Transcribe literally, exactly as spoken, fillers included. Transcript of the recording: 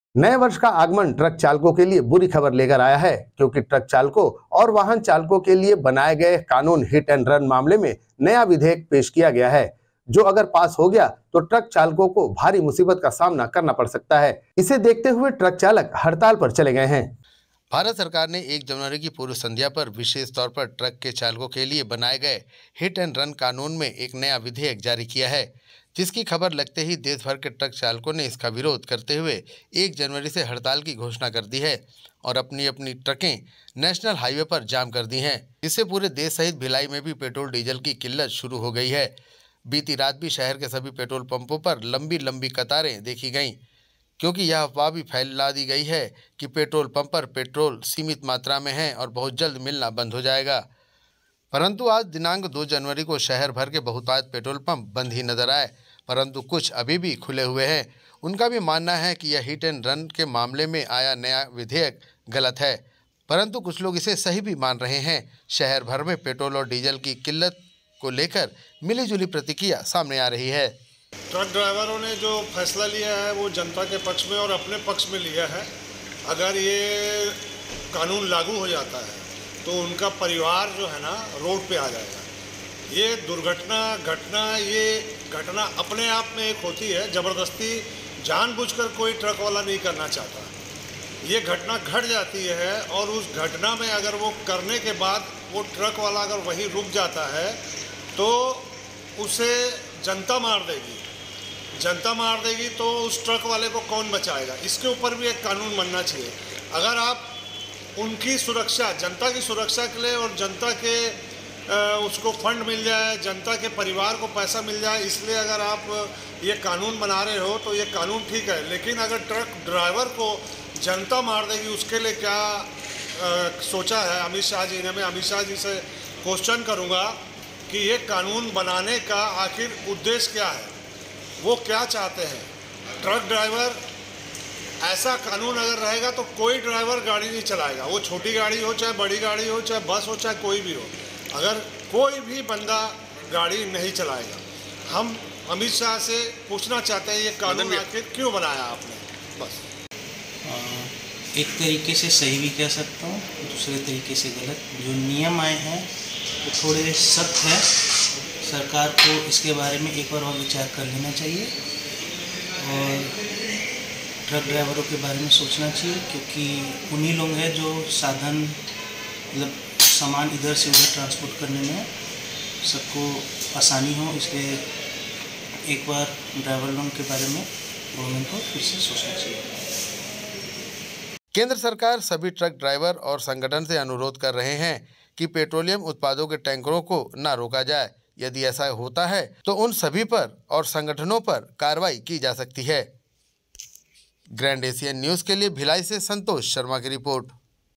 नए वर्ष का आगमन ट्रक चालकों के लिए बुरी खबर लेकर आया है, क्योंकि ट्रक चालकों और वाहन चालकों के लिए बनाए गए कानून हिट एंड रन मामले में नया विधेयक पेश किया गया है, जो अगर पास हो गया तो ट्रक चालकों को भारी मुसीबत का सामना करना पड़ सकता है। इसे देखते हुए ट्रक चालक हड़ताल पर चले गए हैं। भारत सरकार ने एक जनवरी की पूर्व संध्या पर विशेष तौर पर ट्रक के चालकों के लिए बनाए गए हिट एंड रन कानून में एक नया विधेयक जारी किया है, जिसकी खबर लगते ही देश भर के ट्रक चालकों ने इसका विरोध करते हुए एक जनवरी से हड़ताल की घोषणा कर दी है और अपनी अपनी ट्रकें नेशनल हाईवे पर जाम कर दी हैं। इससे पूरे देश सहित भिलाई में भी पेट्रोल डीजल की किल्लत शुरू हो गई है। बीती रात भी शहर के सभी पेट्रोल पंपों पर लंबी लंबी कतारें देखी गईं, क्योंकि यह अफवाह भी फैला दी गई है कि पेट्रोल पंप पर पेट्रोल सीमित मात्रा में है और बहुत जल्द मिलना बंद हो जाएगा। परंतु आज दिनांक दो जनवरी को शहर भर के बहुतायत पेट्रोल पंप बंद ही नजर आए, परंतु कुछ अभी भी खुले हुए हैं। उनका भी मानना है कि यह हिट एंड रन के मामले में आया नया विधेयक गलत है, परंतु कुछ लोग इसे सही भी मान रहे हैं। शहर भर में पेट्रोल और डीजल की किल्लत को लेकर मिलीजुली प्रतिक्रिया सामने आ रही है। ट्रक ड्राइवरों ने जो फैसला लिया है वो जनता के पक्ष में और अपने पक्ष में लिया है। अगर ये कानून लागू हो जाता है तो उनका परिवार जो है ना रोड पे आ जाएगा। ये दुर्घटना घटना ये घटना अपने आप में एक होती है, ज़बरदस्ती जानबूझकर कोई ट्रक वाला नहीं करना चाहता। ये घटना घट जाती है और उस घटना में अगर वो करने के बाद वो ट्रक वाला अगर वहीं रुक जाता है तो उसे जनता मार देगी। जनता मार देगी तो उस ट्रक वाले को कौन बचाएगा? इसके ऊपर भी एक कानून बनना चाहिए। अगर आप उनकी सुरक्षा, जनता की सुरक्षा के लिए और जनता के आ, उसको फंड मिल जाए, जनता के परिवार को पैसा मिल जाए, इसलिए अगर आप ये कानून बना रहे हो तो ये कानून ठीक है। लेकिन अगर ट्रक ड्राइवर को जनता मार देगी, उसके लिए क्या आ, सोचा है अमित शाह जी ने? मैं अमित शाह जी से क्वेश्चन करूँगा कि ये कानून बनाने का आखिर उद्देश्य क्या है, वो क्या चाहते हैं? ट्रक ड्राइवर, ऐसा कानून अगर रहेगा तो कोई ड्राइवर गाड़ी नहीं चलाएगा, वो छोटी गाड़ी हो चाहे बड़ी गाड़ी हो, चाहे बस हो चाहे कोई भी हो, अगर कोई भी बंदा गाड़ी नहीं चलाएगा। हम अमित शाह से पूछना चाहते हैं ये कानून आखिर क्यों बनाया आपने? बस एक तरीके से सही भी कह सकता हूँ, दूसरे तरीके से गलत। जो नियम आए हैं वो थोड़े सख्त हैं। सरकार को इसके बारे में एक बार और विचार कर लेना चाहिए और ट्रक ड्राइवरों के बारे में सोचना चाहिए, क्योंकि उन्हीं लोग हैं जो साधन मतलब सामान इधर से उधर ट्रांसपोर्ट करने में सबको आसानी हो। इसलिए एक बार ड्राइवर लोगों के बारे में गवर्नमेंट को फिर से सोचना चाहिए। केंद्र सरकार सभी ट्रक ड्राइवर और संगठन से अनुरोध कर रहे हैं कि पेट्रोलियम उत्पादों के टैंकरों को न रोका जाए। यदि ऐसा होता है तो उन सभी पर और संगठनों पर कार्रवाई की जा सकती है। ग्रैंड एशियन न्यूज़ के लिए भिलाई से संतोष शर्मा की रिपोर्ट।